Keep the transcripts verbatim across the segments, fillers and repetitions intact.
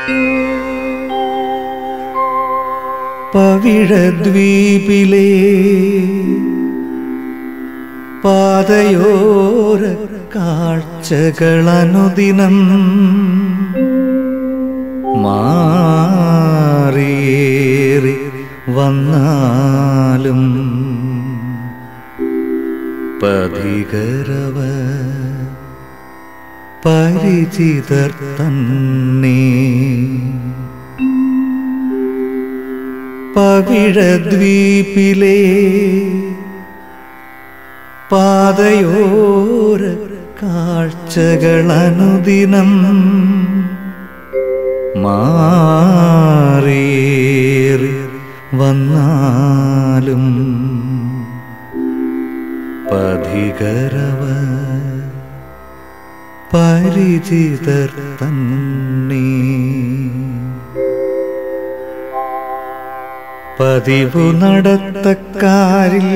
പവിഴദ്വീപിലെ പാതയോര കാഴ്ചകളനുദിനം മാറിയേറി വന്നാലും പഥികരവ പരിചിതർ തന്നെ. പവിഴദ്വീപിലെ പാതയോര കാഴ്ചകളനുദിനം മാറിയേറി വന്നാലും പഥികരവ പരിചിതർ തന്നെ. പതിവു നടത്തക്കാരിൽ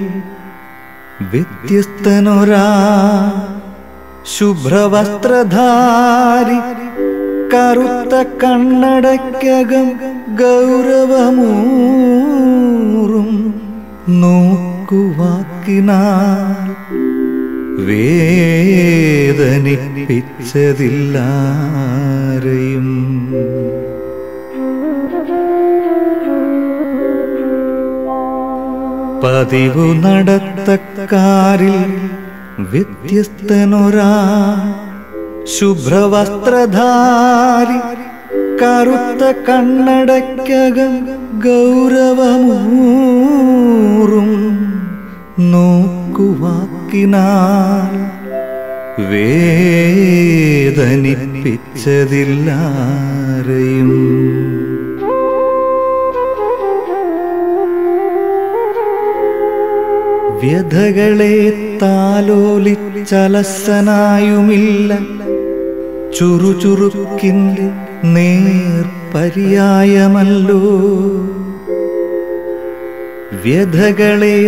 വ്യത്യസ്തനൊരാ ശുഭ്രവസ്ത്രധാരി, കറുത്ത കണ്ണടയ്ക്കകം ഗൗരവമൂറും നോക്കുവാക്കിനാൽ വേദനിപ്പിച്ചതില്ലാരെയും. പതിവു നടത്തക്കാരിൽ വ്യത്യസ്തനൊരാ ശുഭ്രവസ്ത്രധാരി, കറുത്ത കണ്ണടയ്ക്കകം ഗൗരവമൂറും നോക്കുവാക്കിനാൽ വേദനിപ്പിച്ചതില്ലാരെയും. വ്യഥകളെ താലോലിച്ചലസനായുമില്ല ചുറുചുറുക്കിൻ്റെ നേർപര്യായമല്ലോ. വ്യഥകളെ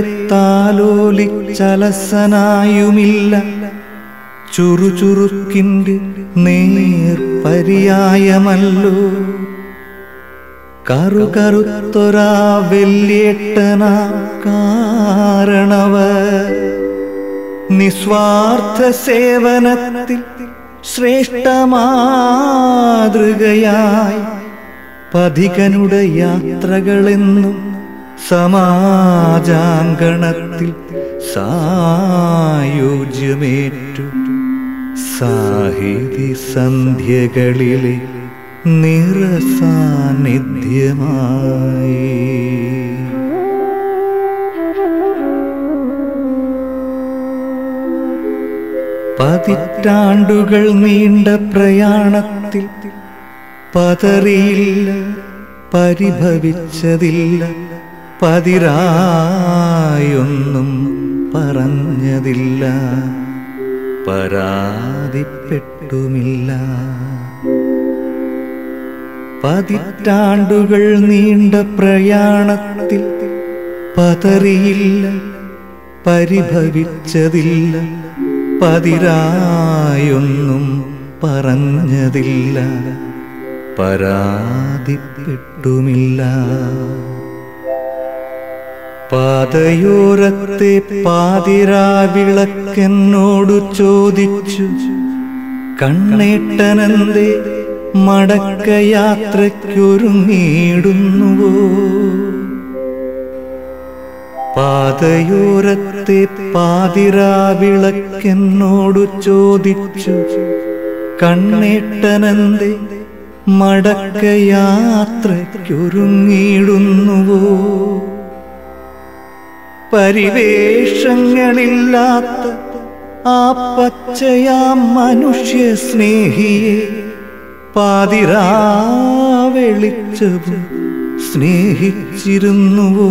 താലോലിച്ചലസനായുമില്ല ചുറുചുറുക്കിൻ്റെ നേർപര്യായമല്ലോ. കറുകറുത്തൊരാ വെല്ലേട്ടനാ കാരണവ നിസ്വാർത്ഥ സേവനത്തിൽ ശ്രേഷ്ഠമാതൃകയായി പഥികനുടെ യാത്രകളെന്നും സമാജാങ്കണത്തിൽ സായുജ്യമേറ്റു സാഹിതി സന്ധ്യകളിലെ നിറസാന്നിധ്യമായി. പതിറ്റാണ്ടുകൾ നീണ്ട പ്രയാണത്തിൽ പതറിയില്ല, പരിഭവിച്ചതില്ല, പതിരായൊന്നും പറഞ്ഞതില്ല, പരാതിപ്പെട്ടുമില്ല. പതിറ്റാണ്ടുകൾ നീണ്ട പ്രയാണത്തിൽ പതറിയില്ല, പരിഭവിച്ചതില്ല, പതിരായൊന്നും പറഞ്ഞതില്ല, പരാതിപ്പെട്ടുമില്ല. പാതയോരത്തെ പാതിരാവിളക്കെന്നോടു ചോദിച്ചു, കണ്ണേട്ടനെന്തേ മടക്കയാത്രയ്ക്കൊരുങ്ങിയിടുന്നുവോ? പാതയോരത്തെ പാതിരാവിളക്കെന്നോടു ചോദിച്ചു, കണ്ണേട്ടനെന്തേ മടക്കയാത്രയ്ക്കൊരുങ്ങിയിടുന്നുവോ? പരിവേഷങ്ങളില്ലാത്ത ആ പച്ചയാം മനുഷ്യ സ്നേഹിയെ പാതിരാവെളിച്ചവും സ്നേഹിച്ചിരുന്നുവോ?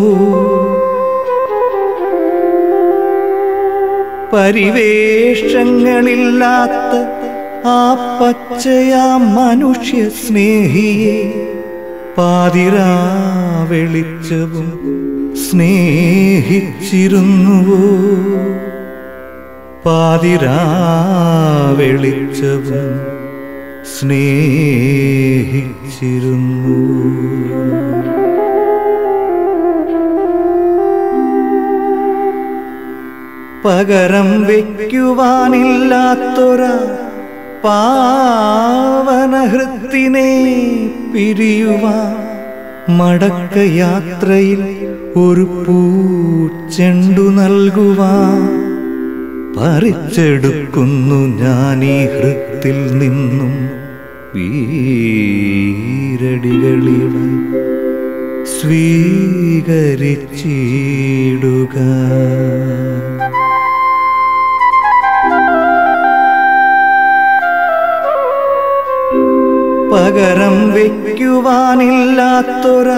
പരിവേഷങ്ങളില്ലാത്ത ആ പച്ചയാം മനുഷ്യ സ്നേഹിയെ പാതിരാവെളിച്ചവും സ്നേഹിച്ചിരുന്നുവോ? പാതിരാവെളിച്ചവും സ്നേഹിച്ചിരുന്നു. പകരം വയ്ക്കുവാനില്ലാത്തൊര പാവനഹൃത്തിനെ പിരിയുവാൻ മടക്കയാത്രയിൽ ഒരു പൂച്ചെണ്ടു നൽകുവാൻ പറിച്ചെടുക്കുന്നു ഞാൻ ഈ ഹൃത്തിൽ നിന്നും വീരടികളിവ സ്വീകരിച്ചിടുക. പകരം വയ്ക്കുവാനില്ലാത്തൊര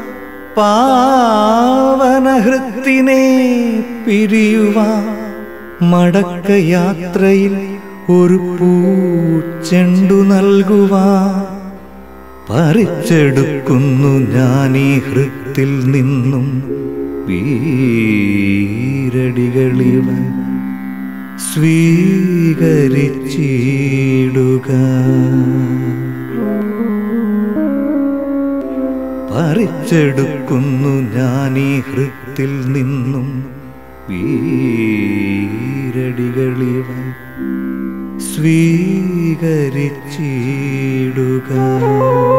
പാവനഹൃത്തിനെ പിരിയുവാൻ മടക്കയാത്രയിൽ ഒരു പൂച്ചെണ്ടു നൽകുവാൻ പറിച്ചെടുക്കുന്നു ഞാൻ ഈ ഹൃത്തിൽ നിന്നും വീരടികളിവ സ്വീകരിച്ചിടുക. പറിച്ചെടുക്കുന്നു ഞാൻ ഈ ഹൃത്തിൽ നിന്നും വീരടികളിവ സ്വീകരിച്ചിടുക.